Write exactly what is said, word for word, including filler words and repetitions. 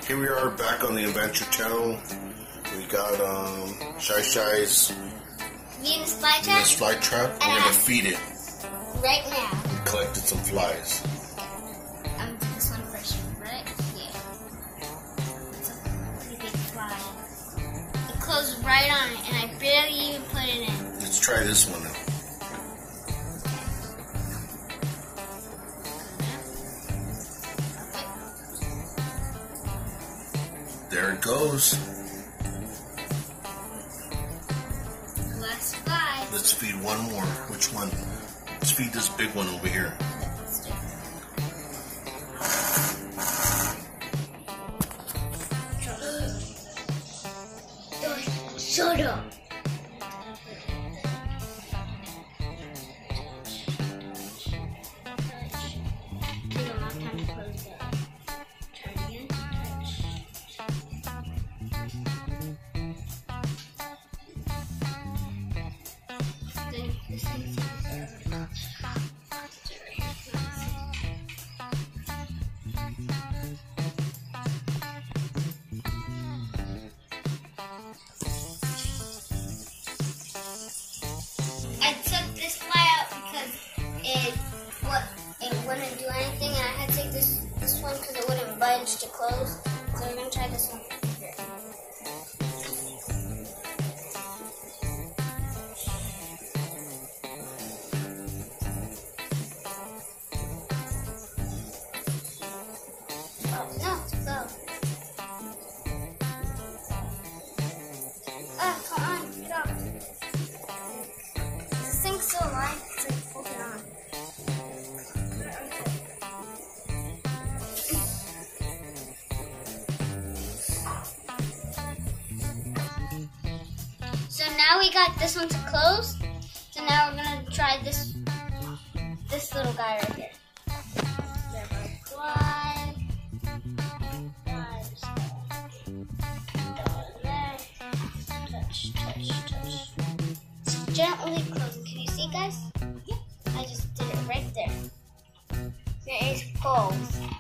Here we are back on the Adventure Channel. We got um, Shy Shy's Venus flytrap. Venus flytrap. We're gonna feed it right now. We collected some flies. I'm gonna do this one first, right? Yeah. It's a pretty big fly. It closed right on it, and I barely even put it in. Let's try this one now. There it goes. Last fly. Let's feed one more. Which one? Let's feed this big one over here. Let's do it. Shut up. I took this fly out because it what it wouldn't do anything, and I had to take this this one because it wouldn't budge to close. So we're gonna try this one. Here. Oh no, go. Ah, come on, get off. This thing's so light, it's like holding on. So now we got this one to close. So now we're gonna try this this little guy right here. There we go. Fly. Fly. There. Touch, touch, touch. It's gently closing. Can you see, guys? Yeah. I just did it right there. There is pulls.